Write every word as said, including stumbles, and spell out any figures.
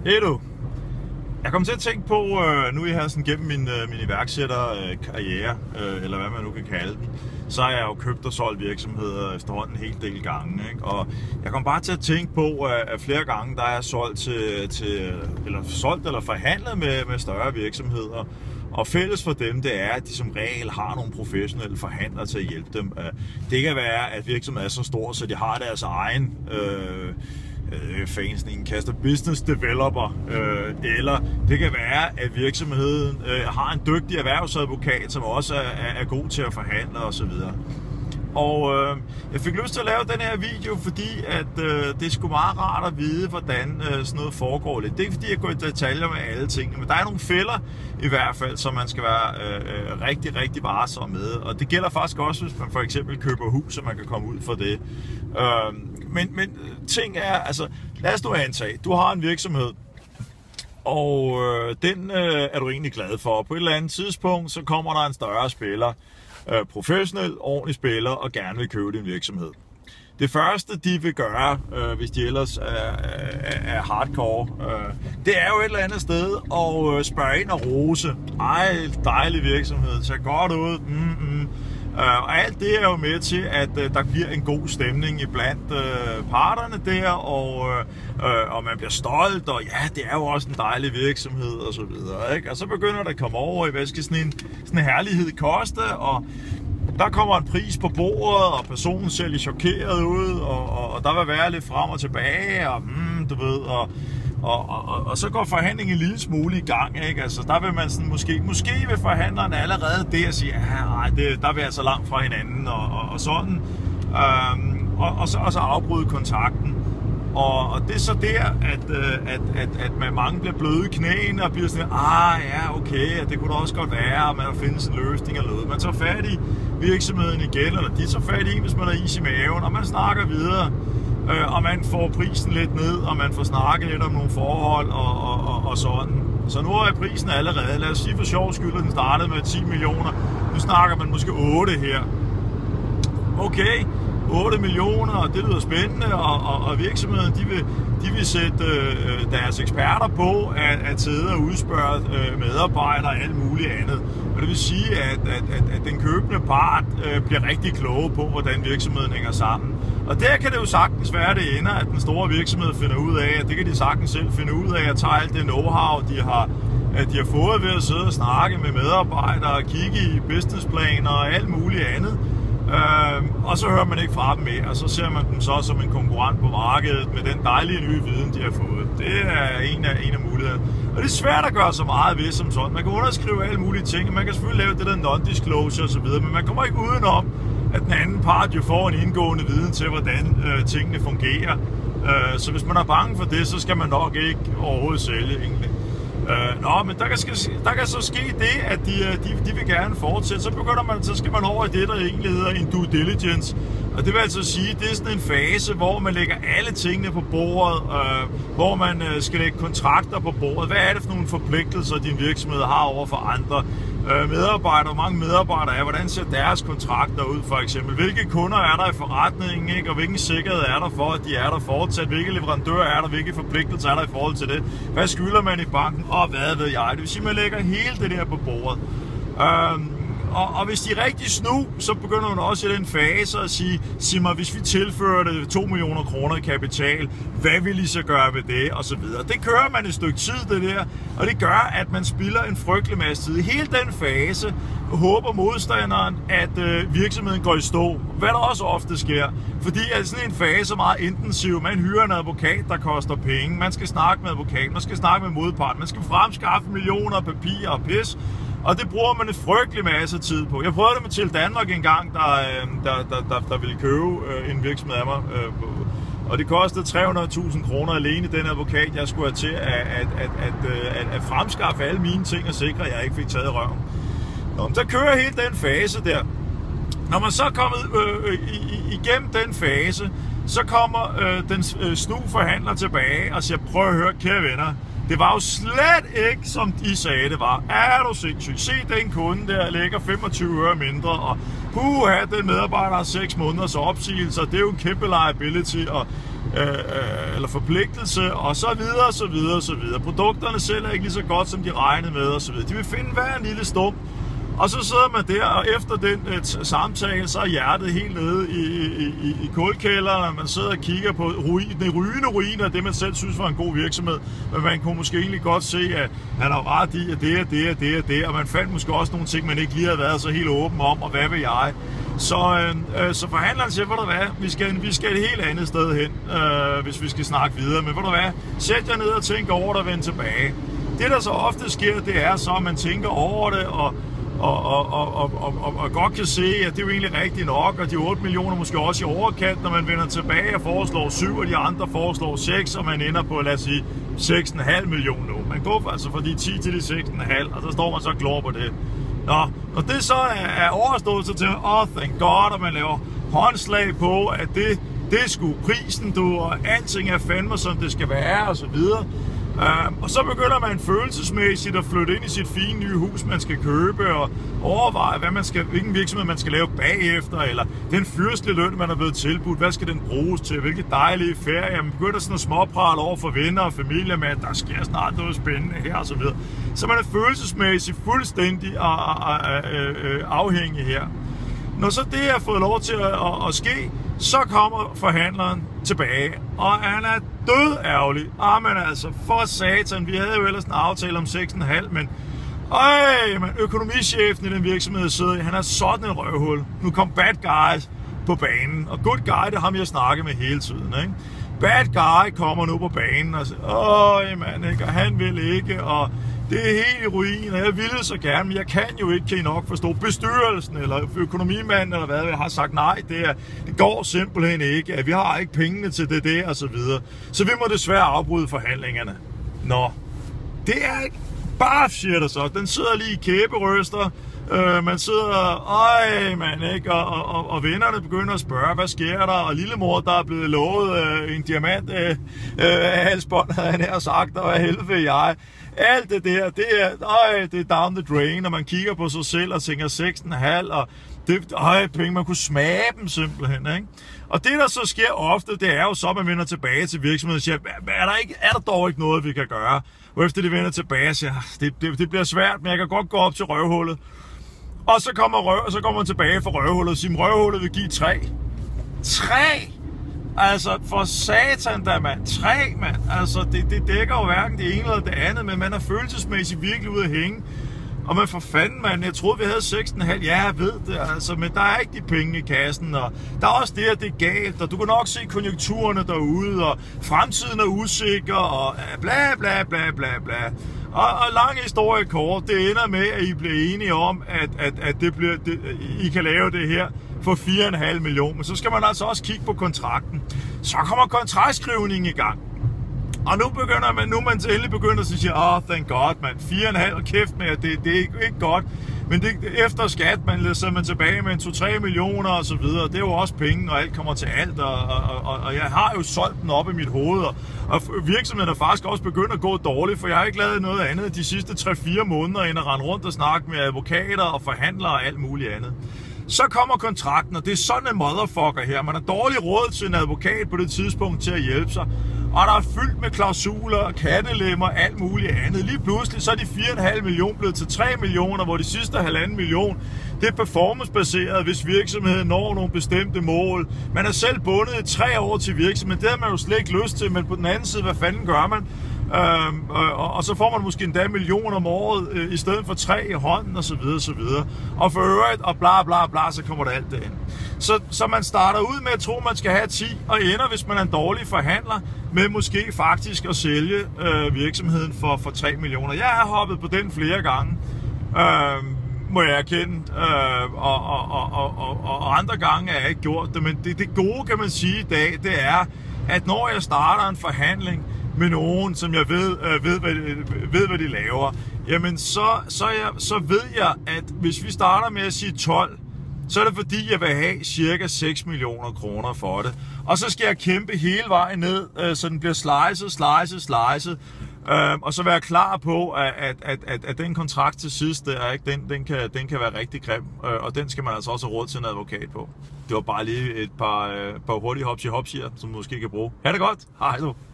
Hey du, jeg kom til at tænke på, øh, nu jeg har sådan gennem min, øh, min iværksætterkarriere, øh, eller hvad man nu kan kalde den, så har jeg jo købt og solgt virksomheder efterhånden en hel del gange, ikke? Og jeg kom bare til at tænke på, at flere gange der er jeg solgt til, til eller solgt eller forhandlet med, med større virksomheder. Og fælles for dem, det er, at de som regel har nogle professionelle forhandlere til at hjælpe dem. Det kan være, at virksomheden er så stor, så de har deres egen øh, øh, fans, en kaster business developer, øh, eller det kan være, at virksomheden øh, har en dygtig erhvervsadvokat, som også er, er god til at forhandle osv. Og øh, jeg fik lyst til at lave den her video, fordi at øh, det er sgu meget rart at vide, hvordan øh, sådan noget foregår lidt. Det er ikke fordi, jeg går i detaljer med alle tingene, men der er nogle fælder i hvert fald, som man skal være øh, rigtig, rigtig varsom med. Og det gælder faktisk også, hvis man for eksempel køber hus, så man kan komme ud for det. Øh, men, men ting er, altså lad os nu antage, du har en virksomhed, og øh, den øh, er du egentlig glad for. På et eller andet tidspunkt, så kommer der en større spiller, Øh, professionel, ordentlig spiller og gerne vil købe din virksomhed. Det første, de vil gøre, øh, hvis de ellers er, er, er hardcore, øh, det er jo et eller andet sted at øh, spørge ind og rose. Ej, dejlig virksomhed, ser godt ud. Mm-mm. Øh, og alt det er jo med til, at øh, der bliver en god stemning iblandt øh, parterne der, og, øh, og man bliver stolt, og ja, det er jo også en dejlig virksomhed, og så videre, ikke? Og så begynder det at komme over i, hvad skal sådan en, sådan en herlighed koste, og der kommer en pris på bordet, og personen ser lidt chokeret ud, og, og, og der vil være lidt frem og tilbage, og mm, du ved, og Og, og, og så går forhandlingen en lille smule i gang, ikke? Altså, der vil man sådan måske, måske vil forhandleren allerede det at sige, ja, det, der er vi altså langt fra hinanden, og, og, og sådan, øhm, og, og, så, og så afbryde kontakten. Og, og det er så der, at, at, at, at man mange bliver bløde i knæene og bliver sådan, ah ja, okay, det kunne da også godt være, og man har fundet en løsning eller noget. Man tager fat i virksomheden igen, eller de tager fat i, hvis man har is i maven, og man snakker videre. Øh, og man får prisen lidt ned, og man får snakket lidt om nogle forhold og, og, og, og sådan. Så nu er prisen allerede, lad os sige for sjov skyld, at den startede med ti millioner. Nu snakker man måske otte her. Okay, otte millioner, og det lyder spændende, og, og, og virksomheden, de vil, de vil sætte øh, deres eksperter på at, at sidde og udspørge øh, medarbejdere og alt muligt andet. Og det vil sige, at, at, at, at den købende part øh, bliver rigtig kloge på, hvordan virksomheden hænger sammen. Og der kan det jo sagtens være, det ender, at den store virksomhed finder ud af, at det kan de sagtens selv finde ud af, at tage alt det know-how, de har, at de har fået ved at sidde og snakke med medarbejdere, og kigge i businessplaner og alt muligt andet. Øh, og så hører man ikke fra dem mere, og så ser man dem så som en konkurrent på markedet med den dejlige nye viden, de har fået. Det er en af, en af mulighederne. Og det er svært at gøre så meget ved som sådan. Man kan underskrive alle mulige ting, man kan selvfølgelig lave det der non-disclosure osv., men man kommer ikke udenom, at den anden part jo får en indgående viden til, hvordan øh, tingene fungerer. Øh, så hvis man er bange for det, så skal man nok ikke overhovedet sælge egentlig. Øh, nå, men der kan, der kan så ske det, at de, de, de vil gerne fortsætte. Så begynder man, så skal man over i det, der egentlig hedder en due diligence. Og det vil altså sige, det er sådan en fase, hvor man lægger alle tingene på bordet, øh, hvor man øh, skal lægge kontrakter på bordet. Hvad er det for nogle forpligtelser, din virksomhed har over for andre? Øh, medarbejdere, hvor mange medarbejdere er, hvordan ser deres kontrakter ud for eksempel? Hvilke kunder er der i forretningen, ikke? Og hvilken sikkerhed er der for, at de er der fortsat? Hvilke leverandører er der? Hvilke forpligtelser er der i forhold til det? Hvad skylder man i banken? Og hvad ved jeg? Det vil sige, at man lægger hele det der på bordet. Øh, Og, og hvis de er rigtig snu, så begynder man også i den fase at sige, sig mig, hvis vi tilførte to millioner kroner i kapital, hvad vil I så gøre ved det, og så videre. Det kører man et stykke tid, det der, og det gør, at man spilder en frygtelig masse tid. I hele den fase håber modstanderen, at øh, virksomheden går i stå, hvad der også ofte sker. Fordi at sådan en fase er meget intensiv. Man hyrer en advokat, der koster penge. Man skal snakke med advokat, man skal snakke med modpart, man skal fremskaffe millioner af papir og pis. Og det bruger man en frygtelig masse tid på. Jeg prøvede det med Til Danmark en gang, der, der, der, der, der ville købe en virksomhed af mig. Og det kostede tre hundrede tusind kroner alene, den advokat, jeg skulle have til at, at, at, at, at, at fremskaffe alle mine ting og sikre, at jeg ikke fik taget røven. Nå, så kører hele den fase der. Når man så er kommet øh, igennem den fase, så kommer øh, den øh, snu forhandler tilbage og siger, prøv at høre, kære venner, det var jo slet ikke, som de sagde, det var. Er du sindssygt? Se den kunde der lægger femogtyve øre mindre, og puha, den medarbejder har seks måneders opsigelser, det er jo en kæmpe liability, og øh, eller forpligtelse, og så videre, og så videre, og så videre. Produkterne sælger ikke lige så godt, som de regnede med, og så videre. De vil finde hver en lille stump, og så sidder man der, og efter den et samtale, så er hjertet helt nede i, i, i, i kulkælderen, og man sidder og kigger på ruin, den rygende ruiner af det, man selv synes var en god virksomhed. Men man kunne måske egentlig godt se, at han har ret i, at det er det, og det er det, og man fandt måske også nogle ting, man ikke lige havde været så helt åben om, og hvad vil jeg. Så, øh, så forhandleren siger, ved du hvad, vi skal, vi skal et helt andet sted hen, øh, hvis vi skal snakke videre. Men ved du hvad, sæt jer ned og tænk over det og vend tilbage. Det, der så ofte sker, det er så, at man tænker over det, og Og, og, og, og, og, og godt kan se, at det er jo egentlig rigtigt nok, og de otte millioner måske også i overkant, når man vender tilbage og foreslår syv, og de andre foreslår seks, og man ender på, lad os sige, seks komma fem millioner nu. Man går altså fra de ti til de seks komma fem, og så står man så klor på det. Nå, når det så er, er overstået, så tænker man, oh, thank God, og man laver håndslag på, at det, det er sgu prisen, du, og alting er fandme, som det skal være, og så videre. Uh, og så begynder man følelsesmæssigt at flytte ind i sit fine nye hus, man skal købe, og overveje, hvad man skal, hvilken virksomhed man skal lave bagefter, eller den fyrstlige løn, man er blevet tilbudt, hvad skal den bruges til, hvilke dejlige ferier. Man begynder sådan at småprale over for venner og familie med, at der sker snart noget spændende her, og så videre. Så man er følelsesmæssigt fuldstændig afhængig her. Når så det er fået lov til at, at, at ske, så kommer forhandleren tilbage, og han er død ærgerlig. Ah, men altså, for satan, vi havde jo ellers en aftale om seks komma fem, men øj, man, økonomichefen i den virksomhed sidder i, han er sådan en røvhul. Nu kom bad guys på banen, og good guy, det har vi at snakke med hele tiden, ikke? Bad guy kommer nu på banen og siger, øj, man, ikke? Og han vil ikke, og det er helt i ruin, og jeg ville så gerne, men jeg kan jo ikke, kan I nok forstå, bestyrelsen eller økonomimanden eller hvad, jeg har sagt nej, det, er, det går simpelthen ikke, at vi har ikke pengene til det der og så videre. Så vi må desværre afbryde forhandlingerne. Nå, det er ikke bare siger der så, den sidder lige i kæberøster, øh, man sidder, øj man, ikke, og, og, og vennerne begynder at spørge, hvad sker der, og lillemor, der er blevet lovet øh, en diamant øh, øh, halsbånd, havde han her sagt, og hvad helvede jeg. Alt det der, det er, øj, det er down the drain, og man kigger på sig selv og tænker seks komma fem, og det, øj, penge, man kunne smage dem simpelthen, ikke? Og det, der så sker ofte, det er jo så, at man vender tilbage til virksomheden og siger, er der, ikke, er der dog ikke noget, vi kan gøre? Og efter de vender tilbage og siger, det, det, det bliver svært, men jeg kan godt gå op til røvhullet. Og så kommer, røv, og så kommer man tilbage fra røvhullet og siger, røvhullet vil give tre. Tre? Altså, for satan da, mand. Tre, mand. Altså, det, det dækker jo hverken det ene eller det andet, men man er følelsesmæssigt virkelig ude at hænge. Og man for fanden, mand. Jeg troede, vi havde seks komma fem. Ja, jeg ved det, altså. Men der er ikke de penge i kassen, og der er også det, at det er galt, og du kan nok se konjunkturerne derude, og fremtiden er usikker, og bla bla bla bla bla. Og, og lang historie kort, det ender med, at I bliver enige om, at, at, at det bliver, det, I kan lave det her for fire komma fem millioner. Men så skal man altså også kigge på kontrakten. Så kommer kontraktskrivningen i gang. Og nu begynder man, nu man endelig begynder at sige, åh, oh, thank God, man, fire komma fem, og kæft med, det, det er ikke, ikke godt. Men det, efter skat, man sidder man tilbage med en to til tre millioner og så videre. Det er jo også penge, og alt kommer til alt, og, og, og, og jeg har jo solgt den op i mit hoved. Og, og virksomheden er faktisk også begyndt at gå dårligt, for jeg har ikke lavet noget andet de sidste tre fire måneder, end at rende rundt og snakke med advokater og forhandlere og alt muligt andet. Så kommer kontrakten, og det er sådan en motherfucker her. Man har dårlig råd til en advokat på det tidspunkt til at hjælpe sig. Og der er fyldt med klausuler, kattelemmer og alt muligt andet. Lige pludselig så er de fire komma fem millioner blevet til tre millioner, hvor de sidste halvanden million, det er performancebaseret, hvis virksomheden når nogle bestemte mål. Man er selv bundet i tre år til virksomheden, det har man jo slet ikke lyst til, men på den anden side, hvad fanden gør man? Øhm, og, og så får man måske endda millioner om året, øh, i stedet for tre i hånden, og så videre, og så videre. Og for øvrigt, og bla bla bla, så kommer der alt det ind. Så, så man starter ud med at tro, at man skal have ti, og ender, hvis man er en dårlig forhandler, med måske faktisk at sælge øh, virksomheden for, for tre millioner. Jeg har hoppet på den flere gange, øh, må jeg erkende, øh, og, og, og, og, og, og andre gange har jeg ikke gjort det. Men det, det gode, kan man sige i dag, det er, at når jeg starter en forhandling med nogen, som jeg ved, øh, ved, hvad, ved, hvad de laver, jamen så, så, jeg, så ved jeg, at hvis vi starter med at sige tolv, så er det fordi, jeg vil have cirka seks millioner kroner for det. Og så skal jeg kæmpe hele vejen ned, øh, så den bliver slicet, slicet, slicet. Øh, og så være klar på, at, at, at, at, at den kontrakt til sidst, der, ikke, den, den, kan, den kan være rigtig grim. Øh, og den skal man altså også have råd til en advokat på. Det var bare lige et par, øh, par hurtige hopsi-hopsier, som du måske kan bruge. Ha' det godt. Hej du.